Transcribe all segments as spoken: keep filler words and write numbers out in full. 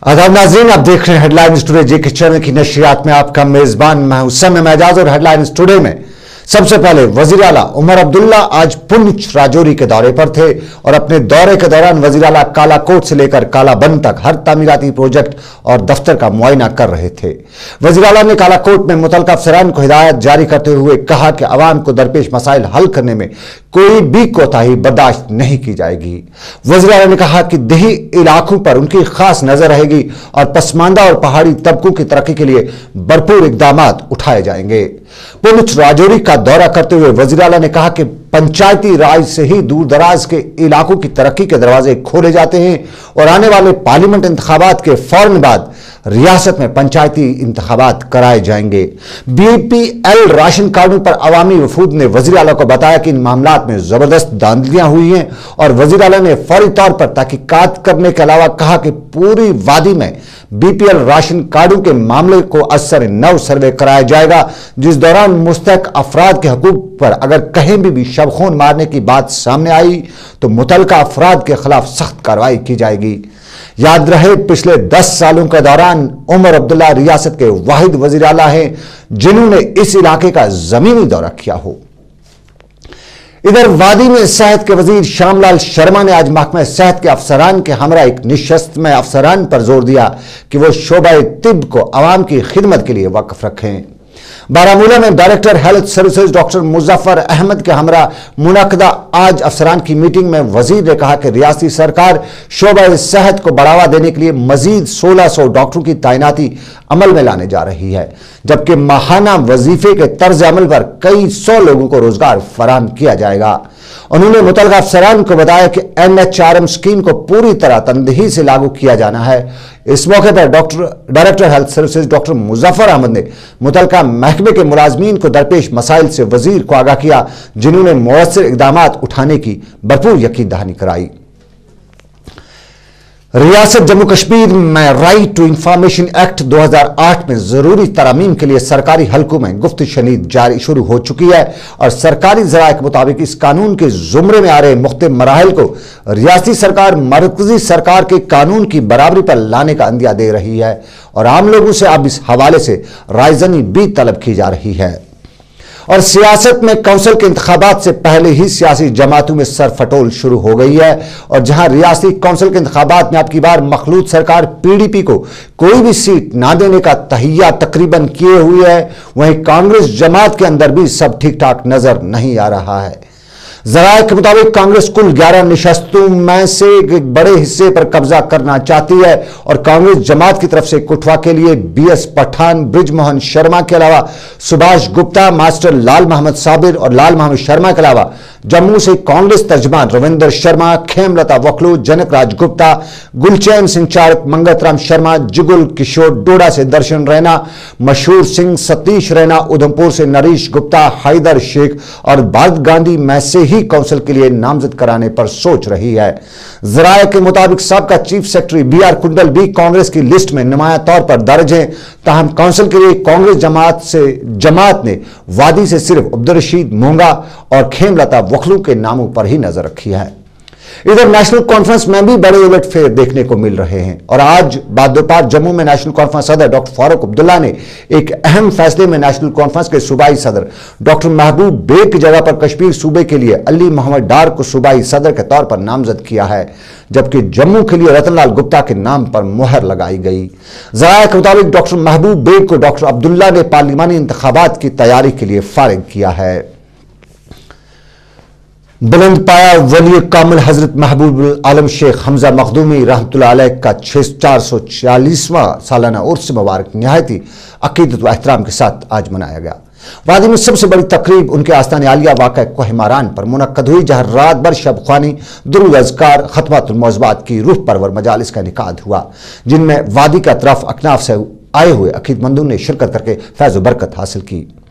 आदाब नाज़रीन, आप देख रहे हैं हेडलाइंस टुडे जे के चैनल की नशरियात में। आपका मेजबान मैं हूं समय एजाज। और हेडलाइंस टुडे में सबसे पहले वजीर आला उमर अब्दुल्ला आज पुंछ राजौरी के दौरे पर थे और अपने दौरे के दौरान वजीर आला कालाकोट से लेकर कालाबंद तक हर तामीराती प्रोजेक्ट और दफ्तर का मुआयना कर रहे थे। वजीर आला ने कालाकोट में मुतल्लिका अफसरान को हिदायत जारी करते हुए कहा कि अवाम को दरपेश मसाइल हल करने में कोई भी कोताही बर्दाश्त नहीं की जाएगी। वजीर आला ने कहा कि देही इलाकों पर उनकी खास नजर रहेगी और पसमानदा और पहाड़ी तबकों की तरक्की के लिए भरपूर इकदाम उठाए जाएंगे। पुंछ राजौरी का दौरा करते हुए वजीर आला ने कहा कि पंचायती राज से ही दूर दराज के इलाकों की तरक्की के दरवाजे खोले जाते हैं और आने वाले पार्लियामेंट इंतखाबात के फौरन बाद रियासत में पंचायती इंतखाबात कराए जाएंगे। बीपीएल राशन कार्डों पर अवामी वफूद ने वजीर आला को बताया कि इन मामलात में जबरदस्त धांधलियां हुई हैं और वजीर आला ने फौरी तौर पर तहकीकात करने के अलावा कहा कि पूरी वादी में बीपीएल राशन कार्डों के मामले को असर नौ सर्वे कराया जाएगा, जिस दौरान मुस्तहक अफराद के हकूक पर अगर कहीं भी, भी शबखून मारने की बात सामने आई तो मुतल्लिका अफराद के खिलाफ सख्त कार्रवाई की जाएगी। याद रहे, पिछले दस सालों के दौरान उमर अब्दुल्ला रियासत के वाहिद वजीर आला हैं जिन्होंने इस इलाके का जमीनी दौरा किया हो। इधर वादी में सेहत के वजीर श्यामलाल शर्मा ने आज महकमा सेहत के अफसरान के हमरा एक निशस्त में अफसरान पर जोर दिया कि वो शोबा तिब को अवाम की खिदमत के लिए वक्फ रखें। बारामूला में director health services doctor Muzaffar Ahmad के हमरा मुनक्कदा आज अफसरान की मीटिंग में वजीर ने कहा कि रियासती सरकार शोबा सेहत को बढ़ावा देने के लिए मजीद सोलह सौ डॉक्टरों की तैनाती अमल में लाने जा रही है, जबकि माहाना वजीफे के तर्ज अमल पर कई सौ लोगों को रोजगार फराहम किया जाएगा। उन्होंने मुतल्लिका अफसरान को बताया कि एनएचआरएम स्कीम को पूरी तरह तंदही से लागू किया जाना है। इस मौके पर doctor director health services doctor Muzaffar Ahmad ने मुतल्लिका महकमे के मुलाजमीन को दरपेश मसाइल से वजीर को आगाह किया, जिन्होंने मुअस्सर इकदाम उठाने की भरपूर यकीन दहानी कराई। रियासत जम्मू कश्मीर में राइट टू इंफॉर्मेशन एक्ट दो हज़ार आठ में जरूरी तरमीम के लिए सरकारी हलकों में गुफ्त शनीद जारी शुरू हो चुकी है और सरकारी जराये के मुताबिक इस कानून के जुमरे में आ रहे मुख्तलिफ मराहिल को रियासती सरकार मरकजी सरकार के कानून की बराबरी पर लाने का अंदिया दे रही है और आम लोगों से अब इस हवाले से रायजनी भी तलब की जा रही है। और सियासत में कौंसिल के इंतखाबात से पहले ही सियासी जमातों में सरफटोल शुरू हो गई है और जहां रियासती कौंसिल के इंतखाबात में अब की बार मखलूत सरकार पीडीपी को कोई भी सीट ना देने का तहिया तकरीबन किए हुए है, वहीं कांग्रेस जमात के अंदर भी सब ठीक ठाक नजर नहीं आ रहा है। जराये के मुताबिक कांग्रेस कुल ग्यारह निशस्तों में से एक बड़े हिस्से पर कब्जा करना चाहती है और कांग्रेस जमात की तरफ से कुठवा के लिए बी एस पठान, ब्रिजमोहन शर्मा के अलावा सुभाष गुप्ता, मास्टर लाल मोहम्मद साबिर और लाल मोहम्मद शर्मा के अलावा जम्मू से कांग्रेस तर्जमान रविंदर शर्मा, खेमलता वकलू, जनक राज गुप्ता, गुलचैन सिंह चारक, मंगत राम शर्मा, जुगुल किशोर, डोडा से दर्शन रैना, मशहूर सिंह, सतीश रैना, उधमपुर से नरीश गुप्ता, हैदर शेख और भारत गांधी में से ही काउंसिल के लिए नामजद कराने पर सोच रही है। जराये के मुताबिक सबका चीफ सेक्रेटरी बी आर कुंडल भी कांग्रेस की लिस्ट में नुमाया तौर पर दर्ज है। ताहम काउंसिल के लिए कांग्रेस जमात से जमात ने वादी से सिर्फ अब्दुल रशीद मोंगा और खेमलता वकलू के नामों पर ही नजर रखी है। इधर नेशनल कॉन्फ्रेंस में भी बड़े उलटफेर देखने को मिल रहे हैं और आज बाद दोपहर जम्मू में नेशनल कॉन्फ्रेंस सदर डॉक्टर फारूक अब्दुल्ला ने एक अहम फैसले में नेशनल कॉन्फ्रेंस के सूबाई सदर डॉक्टर महबूब बेग की जगह पर कश्मीर सूबे के लिए अली मोहम्मद डार को सूबाई सदर के तौर पर नामजद किया है, जबकि जम्मू के लिए रतनलाल गुप्ता के नाम पर मुहर लगाई गई। जराये के मुताबिक डॉक्टर महबूब बेग को डॉक्टर अब्दुल्ला ने पार्लिमानी इंतखाबात की तैयारी के लिए फारिग किया है। बुलंद पाया वली कामिल हजरत महबूब आलम शेख हमजा मखदूमी रहमतुल्लाह अलैह का चार सौ चालीसवां सालाना उर्स मुबारक निहायती अकीदत व एहतराम के साथ आज मनाया गया। वादी में सबसे बड़ी तकरीब उनके आस्तान आलिया वाक़ा कोहिमारान पर मुनक्कद हुई, जहां रात भर शब ख्वानी, दुरूद अज़कार, खतमातुल मौज़ूआत की रूह परवर मजालिस का इनेकाद हुआ, जिनमें वादी के अतराफ अकनाफ से आए हुए अकीदतमंदों ने शिरकत करके फैज़ व बरकत हासिल की।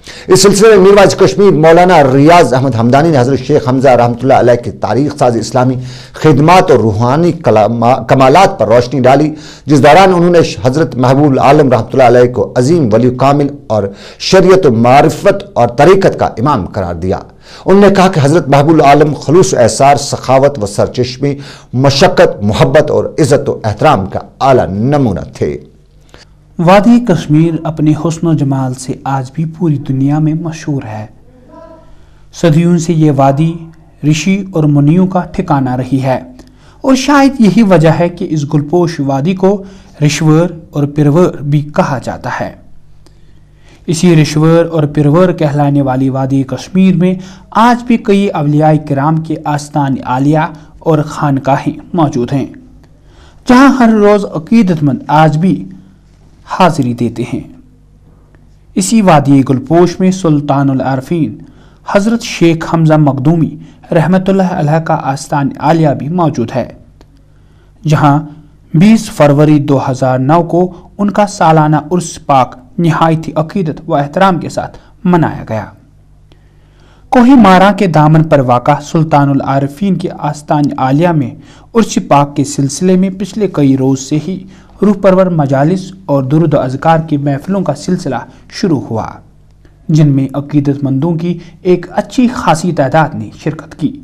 اس سلسلے میں میرواعظ کشمیر مولانا ریاض احمد حمدانی نے حضرت شیخ حمزہ رحمۃ اللہ علیہ کی تاریخ ساز اسلامی خدمات اور روحانی کمالات پر روشنی ڈالی، جس دوران انہوں نے حضرت محبوب العالم رحمۃ اللہ علیہ کو عظیم ولی کامل اور شریعت و معرفت اور طریقت کا امام قرار دیا۔ انہوں نے کہا کہ حضرت محبوب العالم خلوص و احسار، سخاوت و سرچشمی، مشقت، محبت اور عزت و احترام کا اعلیٰ نمونہ تھے۔ وادی کشمیر اپنے حسن و جمال سے آج بھی پوری دنیا میں مشہور ہے۔ صدیوں سے یہ وادی رشی اور منیوں کا ٹھکانہ رہی ہے، اور شاید یہی وجہ ہے کہ اس گلپوش وادی کو رشور اور پرور بھی کہا جاتا ہے۔ اسی رشور اور پرور کہلانے والی وادی کشمیر میں آج بھی کئی اولیاء کرام کے آستان عالیہ اور خانقاہیں موجود ہیں، جہاں ہر روز عقیدت مند آج بھی حاضری دیتے ہیں۔ اسی وادی گلپوش میں سلطان العارفین حضرت شیخ حمزہ مخدومی رحمۃ اللہ علیہ کا آستان عالیہ بھی موجود ہے، جہاں بیس فروری دو ہزار نو کو ان کا سالانہ عرس پاک نہایت عقیدت و احترام کے ساتھ منایا گیا۔ کوہی مارا کے دامن پر واقع سلطان العارفین کے آستان عالیہ میں عرس پاک کے سلسلے میں پچھلے کئی روز سے ہی روح پرور مجالس اور درود و اذکار کی محفلوں کا سلسلہ شروع ہوا، جن میں عقیدت مندوں کی ایک اچھی خاصی تعداد نے شرکت کی۔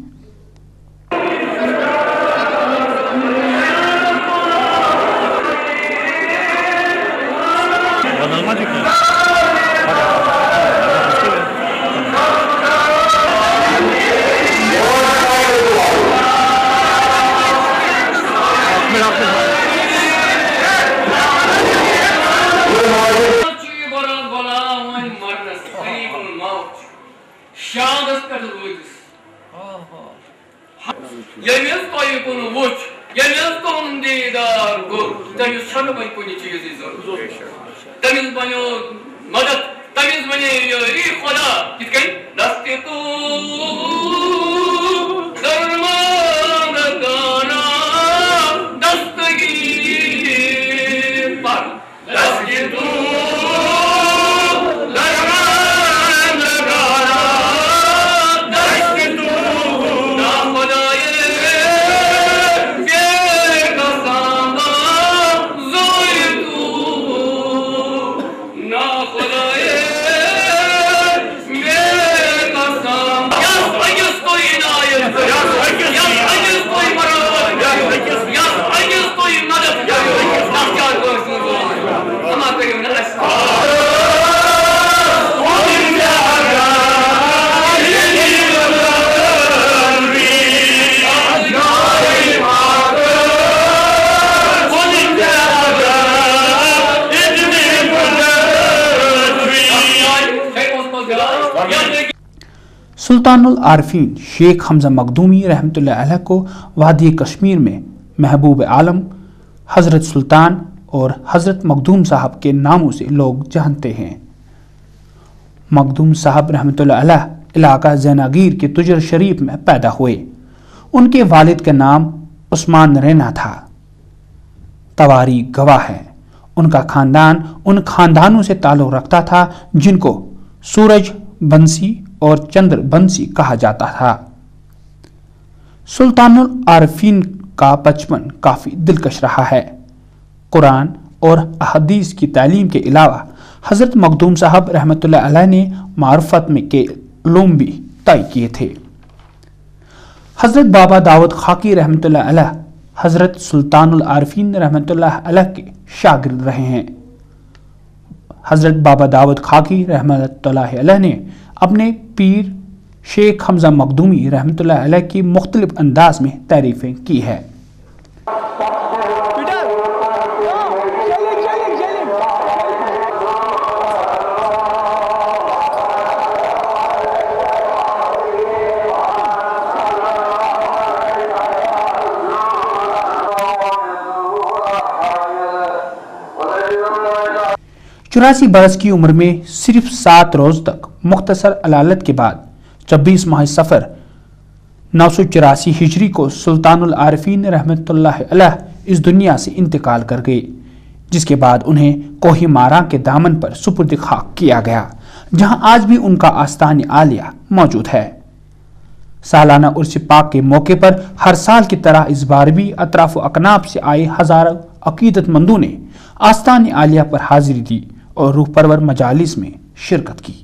Yemiz toyu konu vuç, yemiz konu didar gur, temiz şanı bay kuni çiğzi zor. Temiz banyo madat, temiz banyo yori khoda, kitken daste tu darman gana, dastagi par, daste tu سلطان العارفین شیخ حمزہ مخدومی رحمۃ اللہ علیہ کو وادی کشمیر میں محبوب عالم، حضرت سلطان اور حضرت مخدوم صاحب کے ناموں سے لوگ جانتے ہیں۔ مخدوم صاحب رحمۃ اللہ علیہ علاقہ زیناگیر کے تجر شریف میں پیدا ہوئے۔ ان کے والد کا نام عثمان رینا تھا۔ تواریخ گواہ ہے ان کا خاندان ان خاندانوں سے تعلق رکھتا تھا جن کو سورج بنسی اور چندر بنسی کہا جاتا تھا۔ سلطان العارفین کا بچپن کافی دلکش رہا ہے۔ قرآن اور احادیث کی تعلیم کے علاوہ حضرت مخدوم صاحب رحمۃ اللہ علیہ نے معرفت میں کے علوم بھی طے کیے تھے۔ حضرت بابا داود خاکی رحمۃ اللہ علیہ حضرت سلطان العارفین رحمۃ اللہ علیہ کے شاگرد رہے ہیں۔ حضرت بابا داود خاکی رحمۃ اللہ علیہ نے اپنے پیر شیخ حمزہ مخدومی رحمۃ اللہ علیہ کی مختلف انداز میں تعریفیں کی ہے۔ چوراسی برس کی عمر میں صرف سات روز تک مختصر علالت کے بعد چھبیس ماہ سفر نو سو چوراسی ہجری کو سلطان العارفین رحمۃ اللہ علیہ اس دنیا سے انتقال کر گئے، جس کے بعد انہیں کوہی مارا کے دامن پر سپرد خاک کیا گیا، जहां आज भी उनका आस्तान आलिया मौजूद है। सालाना उर्स पाक के मौके पर हर साल की तरह इस बार भी अतराफ अकनाब से आए हजारों अकीदतमंदों ने आस्तान आलिया पर हाजिरी दी और रूह परवर मजालिस में शिरकत की।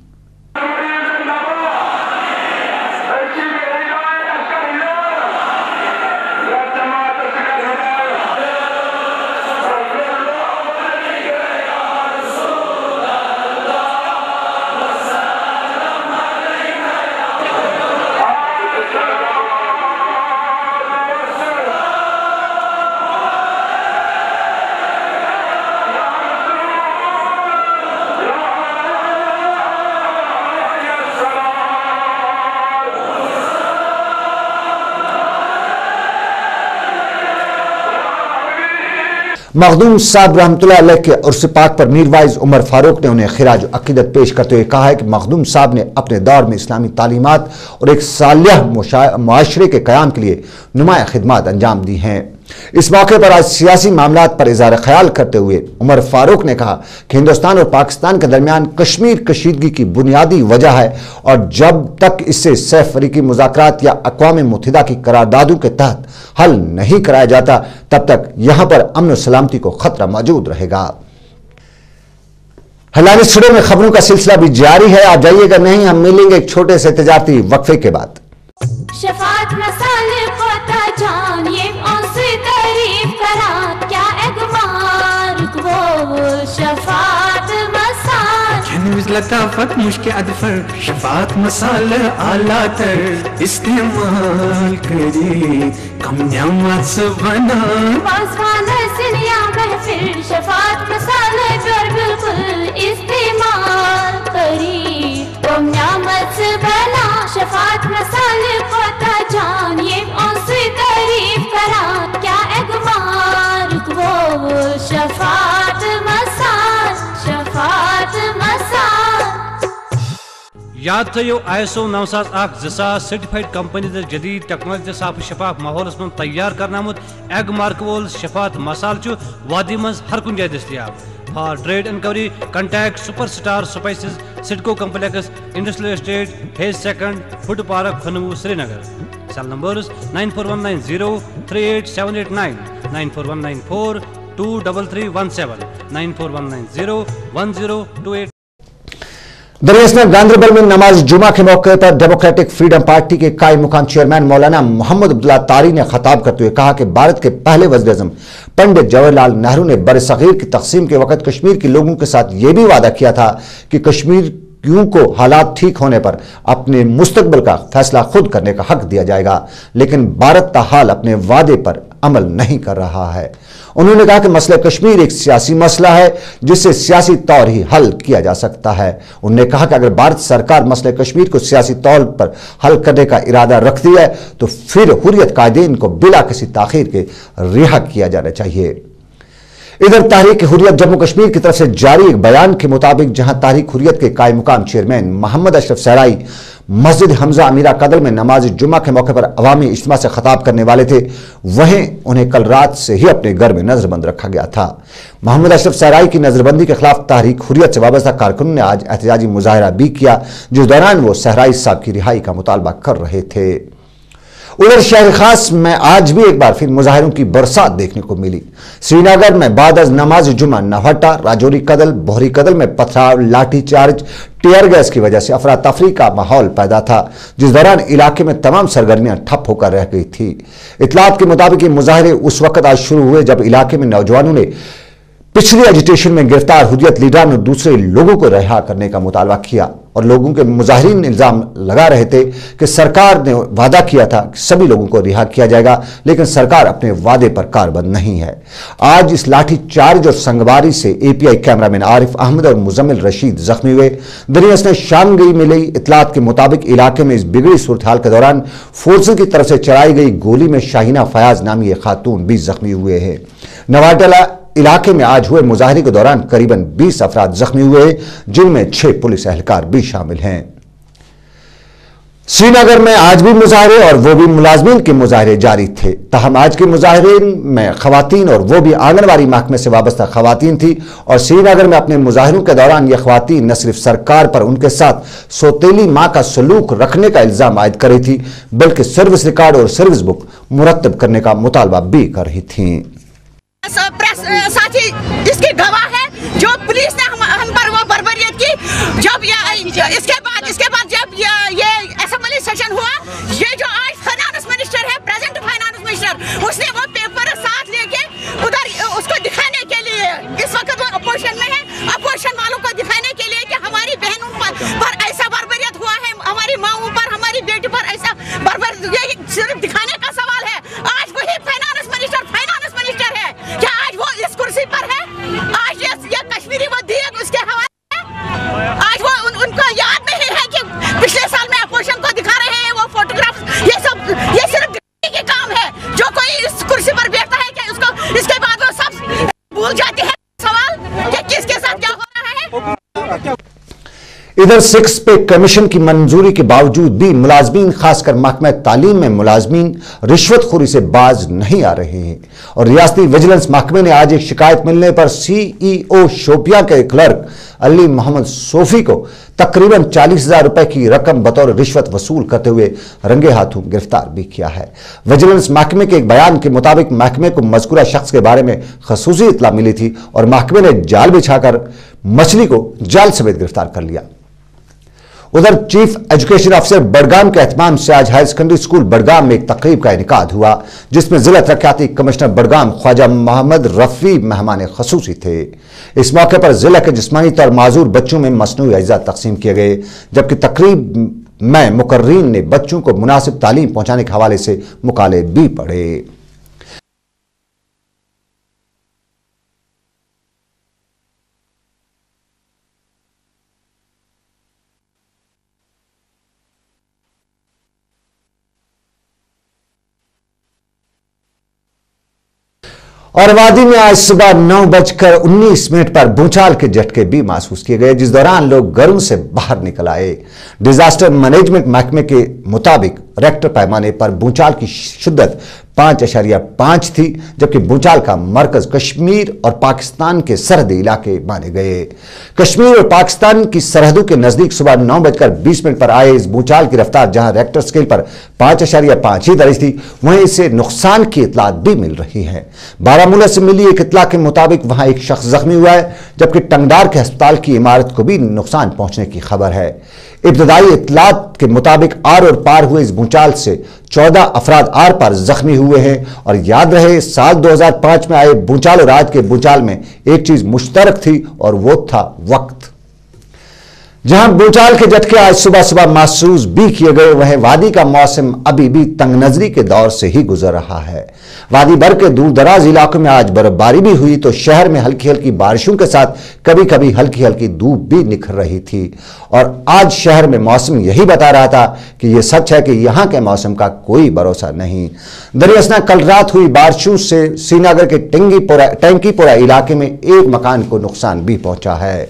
मखदूम साहब रहमतुल्लाह अलैह के उर्स पाक पर मीरवाइज उमर फारूक ने उन्हें खिराज अकीदत पेश करते हुए कहा है कि मखदूम साहब ने अपने दौर में इस्लामी तालीमात और एक सालिह मुआशरे के क़याम के लिए नुमाया खिदमात अंजाम दी हैं। इस मौके पर आज सियासी मामलात पर इज़हार ख्याल करते हुए उमर फारूक ने कहा कि हिंदुस्तान और पाकिस्तान के दरमियान कश्मीर कशीदगी की बुनियादी वजह है और जब तक इससे सह फरीकी मुज़ाकरात या अक़वाम मुत्तहिदा की करारदादों के तहत हल नहीं कराया जाता तब तक यहां पर अमन और सलामती को खतरा मौजूद रहेगा। हेडलाइंस टुडे में खबरों का सिलसिला भी जारी है, आप जाइएगा नहीं, हम मिलेंगे एक छोटे से तजारती वक्फे के बाद। शफात मसाले पता जानिए उनसे तारीफ करा क्या एगमार वो शफात मसाल जनविज लताफत मुश्किल अदफर शफात मसाल आला तर इस्तेमाल करी कम न्यामत से बना वासवाना सिनिया महफिल शफात मसाले पर बिल्कुल इस्तेमाल करी कम न्यामत से बना शफात मसाले पता जानिए उनसे तारीफ करा क्या एगमार वो शफात मसाल शफात मसाल याद थो आई एस ओ नौ सात अख जिसास सर्टिफाइड कंपनी तो जदीद टेक्नोलॉजी साफ शफाफ माहौल में तैयार करनामुत एग मार्क वोल शफात मसाल वादी मज हर कुन जाए दस्तियाब। For trade inquiry contact super star spices SIDCO complex industrial estate phase second food park Khonmoh Srinagar. Cell numbers nine four one nine zero three eight seven eight nine nine four one nine four two double three one seven nine four one nine zero one zero two eight. दरअसल गांधरबल में नमाज जुमा के मौके पर democratic freedom party के कायम मुकाम चेयरमैन मौलाना मोहम्मद अब्दुल्ला तारी ने खिताब करते हुए कहा कि भारत के पहले वज़ीर आज़म पंडित जवाहरलाल नेहरू ने बरसगीर की तकसीम के वक्त कश्मीर के लोगों के साथ यह भी वादा किया था कि कश्मीर को हालात ठीक होने पर अपने मुस्तकबिल का फैसला खुद करने का हक दिया जाएगा, लेकिन भारत ताहाल अपने वादे पर अमल नहीं कर रहा है। उन्होंने कहा कि मसला कश्मीर एक सियासी मसला है जिससे सियासी तौर ही हल किया जा सकता है। उन्होंने कहा कि अगर भारत सरकार मसले कश्मीर को सियासी तौर पर हल करने का इरादा रखती है तो फिर हुर्रियत कायदीन को बिला किसी ताखीर के रिहा किया जाना चाहिए। इधर तहरीक हुर्रियत जम्मू कश्मीर की तरफ से जारी एक बयान के मुताबिक जहां तहरीक हुर्रियत के कायम मुकाम चेयरमैन मोहम्मद अशरफ सहराई मस्जिद हमजा अमीरा कदल में नमाज जुम्मा के मौके पर अवामी इज्तिमा से खिताब करने वाले थे, वहीं उन्हें कल रात से ही अपने घर में नजरबंद रखा गया था। मोहम्मद अशरफ सहराई की नजरबंदी के खिलाफ तहरीक हुर्रियत से वाबस्ता कारकुनों ने आज एहतजाजी मुजाहरा भी किया, जिस दौरान वो सहराई साहब की रिहाई का मुतालबा कर रहे थे। उधर शहर खास में आज भी एक बार फिर मुजाहिरों की बरसात देखने को मिली। श्रीनगर में बाद अज नमाज जुमा नवहट्टा, राजौरी कदल, बोहरी कदल में पथराव, लाठी चार्ज, टीयर गैस की वजह से अफरा तफरी का माहौल पैदा था, जिस दौरान इलाके में तमाम सरगर्मियां ठप होकर रह गई थी। इतलात के मुताबिक ये मुजाहरे उस वक्त आज शुरू हुए जब इलाके में नौजवानों ने पिछली एजिटेशन में गिरफ्तार हुर्रियत लीडरान और दूसरे लोगों को रिहा करने का मुतालबा किया और लोगों के मुजाहिरीन इल्जाम लगा रहे थे कि सरकार ने वादा किया था कि सभी लोगों को रिहा किया जाएगा, लेकिन सरकार अपने वादे पर कारबंद नहीं है। आज इस लाठी चार्ज और संगवारी से एपीआई कैमरामैन आरिफ अहमद और मुजम्मिल रशीद जख्मी हुए। दरियास ने शाम गई मिली इतलात के मुताबिक इलाके में इस बिगड़ी सूरत हाल के दौरान फोर्सेज की तरफ से चलाई गई गोली में शाहीना फयाज नामी एक खातून भी जख्मी हुए हैं। नवाटला इलाके में आज हुए मुजाहरे के दौरान करीबन बीस अफराद जख्मी हुए, जिनमें छह पुलिस एहलकार भी शामिल हैं। श्रीनगर में आज भी मुजाहरे और वो भी मुलाजमीन के मुजाहरे जारी थे। ताहम आज के मुजाहरे में खवातीन और वो भी आंगनबाड़ी महकमे से वाबस्ता खवातीन थी और श्रीनगर में अपने मुजाहरों के दौरान ये खवातीन न सिर्फ सरकार पर उनके साथ सौतेली माँ का सलूक रखने का इल्जाम आयद कर रही थी बल्कि सर्विस रिकॉर्ड और सर्विस बुक मुरत्तब करने का मुतालबा भी कर रही थी। साथी इसकी गवाह है जो पुलिस ने हम, हम पर वो बर्बरियत की। जब ये इसके बाद इसके बाद जब ये, ये असेंबली सेशन हुआ, ये जो आज फाइनेंस मिनिस्टर है, प्रेजेंट फाइनेंस मिनिस्टर, उसने वो पेपर साथ लेके उधर उसको दिखाने के लिए, इस वक्त वो अपोजिशन में है, अपोजिशन वालों को दिखाने के लिए कि हमारी बहनों पर, पर ऐसा बर्बरियत हुआ है, हमारी माओं पर, हमारी बेटी पर ऐसा बर्बर, ये सिर्फ दिखाने का सवाल है। आज वही फाइनेंस मिनिस्टर फाइनेंस मिनिस्टर है, क्या आज वो इस कुर्सी पर है? आज ये, ये कश्मीरी वो दिए उसके हवाले है। आज वो उन, उनको याद नहीं है कि पिछले साल में अपोजिशन को दिखा रहे हैं वो फोटोग्राफ। ये सब ये सिर्फ के काम है। जो कोई इस कुर्सी पर बैठता है क्या उसको इसके बाद वो सब भूल जाते हैं सवाल कि किसके साथ क्या हो रहा है। इधर सिक्स पे कमीशन की मंजूरी के बावजूद भी मुलाजमीन खासकर महकमा तालीम में मुलाजमीन रिश्वतखोरी से बाज नहीं आ रहे हैं और रियासती विजिलेंस महकमे ने आज एक शिकायत मिलने पर सीईओ शोपियां के क्लर्क अली मोहम्मद सोफी को तकरीबन चालीस हजार रुपए की रकम बतौर रिश्वत वसूल करते हुए रंगे हाथों गिरफ्तार भी किया है। विजिलेंस महकमे के एक बयान के मुताबिक महकमे को मज़कूरा शख्स के बारे में खसूसी इत्तला मिली थी और महकमे ने जाल बिछाकर मछली को जाल समेत गिरफ्तार कर लिया। उधर चीफ एजुकेशन अफसर बडगाम के एहतमाम से आज हायर सेकेंडरी स्कूल बडगाम में एक तकरीब का इनेकाद हुआ जिसमें जिला तरक्याती कमिश्नर बडगाम ख्वाजा मोहम्मद रफी मेहमान खसूसी थे। इस मौके पर जिला के जिस्मानी तौर माजूर बच्चों में मसनूई अज्जा तकसीम किए गए जबकि तकरीब में मुकर्रीन ने बच्चों को मुनासिब तालीम पहुंचाने के हवाले से मुकाले भी पढ़े। और वादी में आज सुबह नौ बजकर उन्नीस मिनट पर भूचाल के झटके भी महसूस किए गए जिस दौरान लोग घरों से बाहर निकल आए। डिजास्टर मैनेजमेंट महकमे के मुताबिक रेक्टर पैमाने पर भूचाल की शिद्दत पांच अशारिया पांच थी जबकि भूचाल का मरकज कश्मीर और पाकिस्तान के सरहदी इलाके माने गए। कश्मीर और पाकिस्तान की सरहदों के नजदीक सुबह नौ बजकर बीस मिनट पर आए इस भूचाल की रफ्तार जहां रेक्टर स्केल पर पांच अशारिया पांच ही दर्ज थी वहीं इससे नुकसान की इतलात भी मिल रही है। बारामूला से मिली एक इतला के मुताबिक वहां एक शख्स जख्मी हुआ है जबकि टंगडार के अस्पताल की इमारत को भी नुकसान पहुंचने की खबर है। इब्तदाई इतलात के मुताबिक आर और पार हुए इस भूचाल से चौदह अफराद आर पार जख्मी हुए हैं और याद रहे साल दो हज़ार पांच में आए भूचाल और आज के भूचाल में एक चीज मुश्तरक थी और वो था वक्त। जहां भूचाल के झटके आज सुबह सुबह महसूस भी किए गए वहीं वादी का मौसम अभी भी तंग नजरी के दौर से ही गुजर रहा है। वादी भर के दूर दराज इलाकों में आज बर्फबारी भी हुई तो शहर में हल्की हल्की बारिशों के साथ कभी कभी हल्की हल्की धूप भी निखर रही थी और आज शहर में मौसम यही बता रहा था कि यह सच है कि यहां के मौसम का कोई भरोसा नहीं। दरियासना कल रात हुई बारिशों से श्रीनगर के टेंगीपुरा टैंकीपुरा इलाके में एक मकान को नुकसान भी पहुंचा है।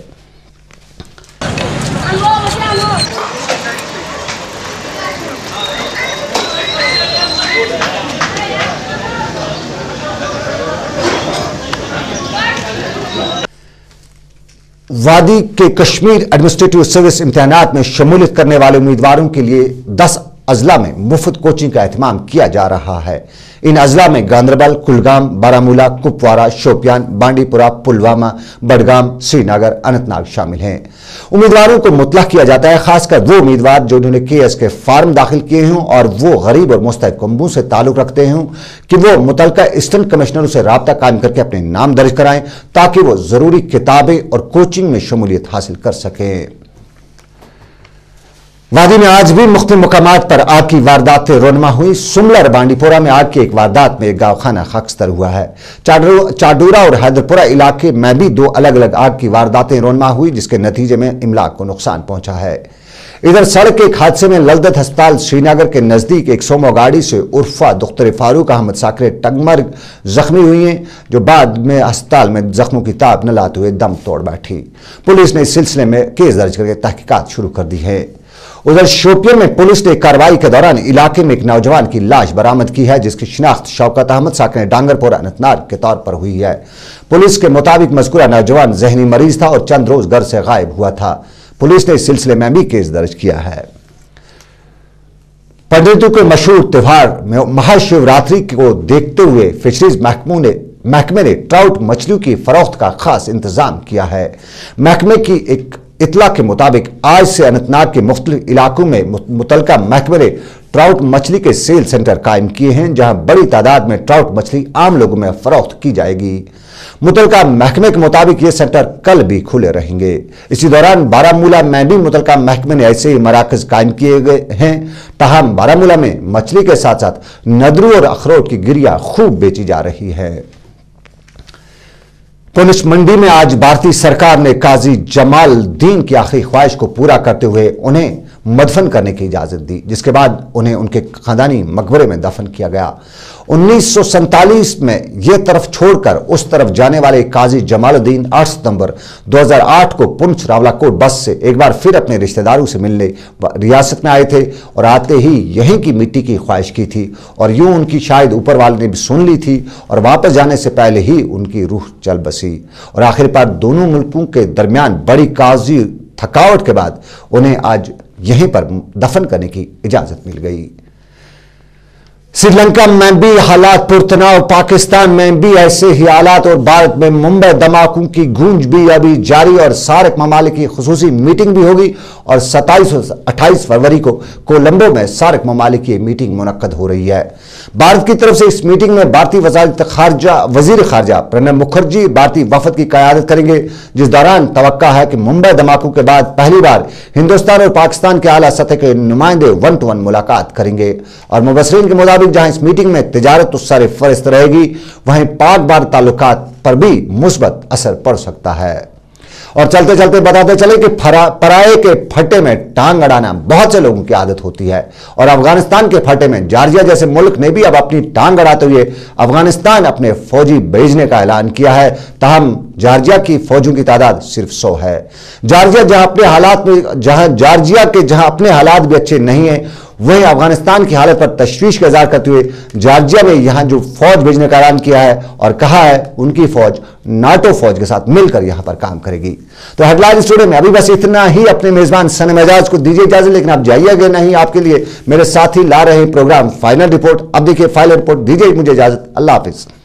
वादी के कश्मीर एडमिनिस्ट्रेटिव सर्विस इम्तिहानात में शमूलियत करने वाले उम्मीदवारों के लिए दस अजला में मुफ्त कोचिंग का एहतमाम किया जा रहा है। इन अजला में गांदरबल, कुलगाम, बारामूला, कुपवारा, शोपियान, बांडीपुरा, पुलवामा, बडगाम, श्रीनगर, अनंतनाग शामिल हैं। उम्मीदवारों को मुतलक किया जाता है खासकर वो उम्मीदवार जो उन्होंने के एस के फार्म दाखिल किए हों और वो गरीब और मुस्तहकमों से ताल्लुक रखते हों कि वो मुतलका असिस्टेंट कमिश्नरों से राब्ता कायम करके अपने नाम दर्ज कराएं ताकि वो जरूरी किताबें और कोचिंग में शमूलियत हासिल कर सकें। वादी में आज भी मुख्तलिफ मुकामात पर आग की वारदातें रोनमा हुई। सुमलर बांडीपुरा में आग की एक वारदात में एक गाँवखाना खाकस्तर हुआ है। चाडूरा और हैदरपुरा इलाके में भी दो अलग अलग आग की वारदातें रोनमा हुई जिसके नतीजे में इमलाक को नुकसान पहुंचा है। इधर सड़क के एक हादसे में ललदत अस्पताल श्रीनगर के नजदीक एक सोमो गाड़ी से उर्फा दुख्तर फारूक अहमद साकरे टंगमर्ग जख्मी हुई हैं जो बाद में अस्पताल में जख्मों की ताब न लाते हुए दम तोड़ बैठी। पुलिस ने इस सिलसिले में केस दर्ज करके तहकीकात शुरू कर दी है। उधर शोपियां में पुलिस ने कार्रवाई के दौरान इलाके में एक नौजवान की लाश बरामद की है, जिसकी शिनाख्त शौकत अहमद साकिन डांगरपुर अनंतनाग के तौर पर हुई है। पुलिस के मुताबिक मज़कूरा नौजवान जहनी मरीज था और चंद रोज घर से गायब हुआ था। पुलिस ने इस सिलसिले में भी केस दर्ज किया है। पंडितों के मशहूर त्योहार में महाशिवरात्रि को देखते हुए फिशरीज महकमों ने महकमे ने ट्राउट मछलियों की फरोख्त का खास इंतजाम किया है। महकमे की एक इतला के मुताबिक आज से अनंतनाग के मुख्तलिफ इलाकों में मुतलका महकमे ने ट्राउट मछली के सेल सेंटर कायम किए हैं, जहां बड़ी तादाद में ट्राउट मछली आम लोगों में फरोख्त की जाएगी। मुतलका महकमे के मुताबिक ये सेंटर कल भी खुले रहेंगे। इसी दौरान बारामूला में भी मुतलका महकमे ने ऐसे ही मराकज कायम किए गए हैं। ताहम बारामूला में मछली के साथ साथ नदरू और अखरोट की गिरिया खूब बेची जा रही है। पुलिस मंडी में आज भारतीय सरकार ने काजी जमालुद्दीन की आखिरी ख्वाहिश को पूरा करते हुए उन्हें मदफन करने की इजाजत दी, जिसके बाद उन्हें उनके खानदानी मकबरे में दफन किया गया। उन्नीस सौ सैंतालीस में यह तरफ छोड़कर उस तरफ जाने वाले काजी जमालुद्दीन आठ सितंबर दो हज़ार आठ को पुंछ रावलाकोट बस से एक बार फिर अपने रिश्तेदारों से मिलने रियासत में आए थे और आते ही यहीं की मिट्टी की ख्वाहिश की थी और यूं उनकी शायद ऊपर वाले ने भी सुन ली थी और वापस जाने से पहले ही उनकी रूह चल बसी और आखिरकार दोनों मुल्कों के दरमियान बड़ी काजी थकावट के बाद उन्हें आज यहीं पर दफन करने की इजाजत मिल गई। श्रीलंका में भी हालात पुरतनाव, पाकिस्तान में भी ऐसे ही हालात और भारत में मुंबई धमाकों की गूंज भी अभी जारी और सार्क ममालिक की खुसूसी मीटिंग भी होगी और सत्ताईस और अट्ठाईस फरवरी को कोलंबो में सार्क ममालिक की मीटिंग मुनक्कद हो रही है। भारत की तरफ से इस मीटिंग में भारतीय वज़ारत खारजा वजीर खारजा प्रणब मुखर्जी भारतीय वफद की क़यादत करेंगे, जिस दौरान तवक्का है कि मुंबई धमाकों के बाद पहली बार हिंदुस्तान और पाकिस्तान के आला सतह के नुमाइंदे वन टू वन मुलाकात करेंगे। और मुबस्सिरीन के मुताबिक जहां इस मीटिंग में तिजारत तो सर फहरिस्त रहेगी, वहीं पाक भारत ताल्लुकात पर भी मुस्बत असर पड़ सकता है। और चलते चलते बताते चले कि पराये के फटे में टांग अड़ाना बहुत से लोगों की आदत होती है और अफगानिस्तान के फटे में जॉर्जिया जैसे मुल्क ने भी अब अपनी टांग अड़ाते हुए अफगानिस्तान अपने फौजी भेजने का ऐलान किया है। ताहम जॉर्जिया की फौजों की तादाद सिर्फ सौ है। जॉर्जिया जहां अपने हालात में जहां जॉर्जिया के जहां अपने हालात भी अच्छे नहीं है, वहीं अफगानिस्तान की हालत पर तशवीश का इज़हार करते हुए जॉर्जिया में यहां जो फौज भेजने का ऐलान किया है और कहा है उनकी फौज नाटो फौज के साथ मिलकर यहां पर काम करेगी। तो हेडलाइन स्टूडियो में अभी बस इतना ही। अपने मेजबान सनम एजाज को दीजिए इजाजत, लेकिन आप जाइएगा नहीं, आपके लिए मेरे साथी ला रहे प्रोग्राम फाइनल रिपोर्ट। अब देखिए फाइनल रिपोर्ट, दीजिए मुझे इजाजत, अल्लाह हाफिज।